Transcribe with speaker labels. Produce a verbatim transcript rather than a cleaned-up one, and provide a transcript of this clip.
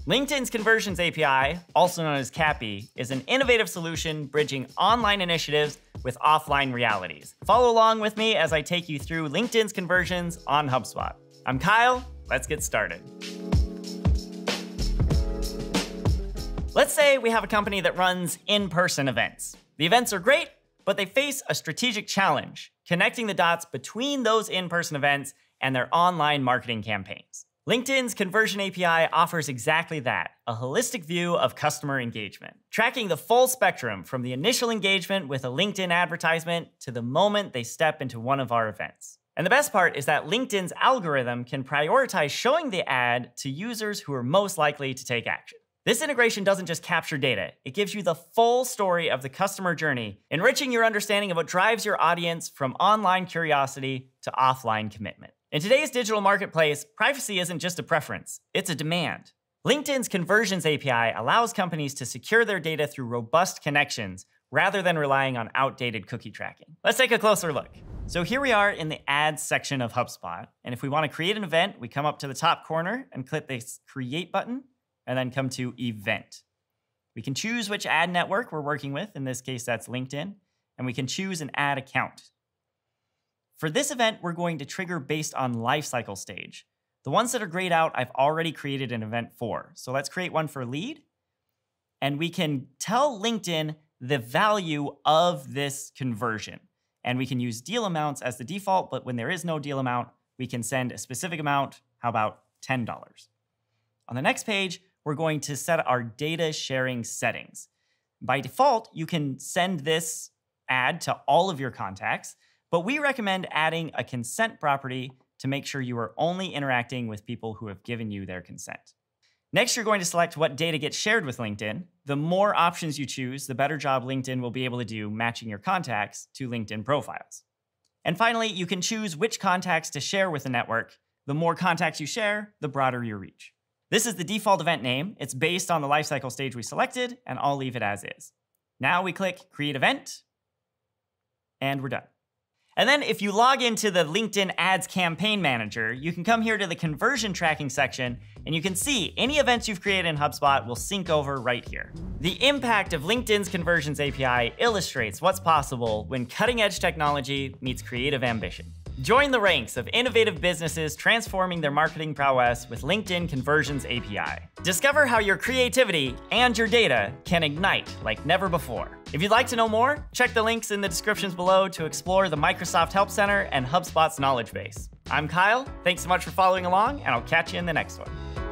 Speaker 1: LinkedIn's Conversions A P I, also known as CAPI, is an innovative solution bridging online initiatives with offline realities. Follow along with me as I take you through LinkedIn's conversions on HubSpot. I'm Kyle, let's get started. Let's say we have a company that runs in-person events. The events are great, but they face a strategic challenge, connecting the dots between those in-person events and their online marketing campaigns. LinkedIn's Conversion A P I offers exactly that, a holistic view of customer engagement, tracking the full spectrum from the initial engagement with a LinkedIn advertisement to the moment they step into one of our events. And the best part is that LinkedIn's algorithm can prioritize showing the ad to users who are most likely to take action. This integration doesn't just capture data, it gives you the full story of the customer journey, enriching your understanding of what drives your audience from online curiosity to offline commitment. In today's digital marketplace, privacy isn't just a preference, it's a demand. LinkedIn's Conversions A P I allows companies to secure their data through robust connections rather than relying on outdated cookie tracking. Let's take a closer look. So here we are in the ads section of HubSpot, and if we want to create an event, we come up to the top corner and click this Create button, and then come to Event. We can choose which ad network we're working with, in this case that's LinkedIn, and we can choose an ad account. For this event, we're going to trigger based on lifecycle stage. The ones that are grayed out, I've already created an event for. So let's create one for lead, and we can tell LinkedIn the value of this conversion. And we can use deal amounts as the default, but when there is no deal amount, we can send a specific amount, how about ten dollars. On the next page, we're going to set our data sharing settings. By default, you can send this ad to all of your contacts, but we recommend adding a consent property to make sure you are only interacting with people who have given you their consent. Next, you're going to select what data gets shared with LinkedIn. The more options you choose, the better job LinkedIn will be able to do matching your contacts to LinkedIn profiles. And finally, you can choose which contacts to share with the network. The more contacts you share, the broader your reach. This is the default event name. It's based on the lifecycle stage we selected, and I'll leave it as is. Now we click Create Event, and we're done. And then if you log into the LinkedIn Ads Campaign Manager, you can come here to the conversion tracking section, and you can see any events you've created in HubSpot will sync over right here. The impact of LinkedIn's Conversions A P I illustrates what's possible when cutting-edge technology meets creative ambition. Join the ranks of innovative businesses transforming their marketing prowess with LinkedIn Conversions A P I. Discover how your creativity and your data can ignite like never before. If you'd like to know more, check the links in the descriptions below to explore the Microsoft Help Center and HubSpot's knowledge base. I'm Kyle, thanks so much for following along, and I'll catch you in the next one.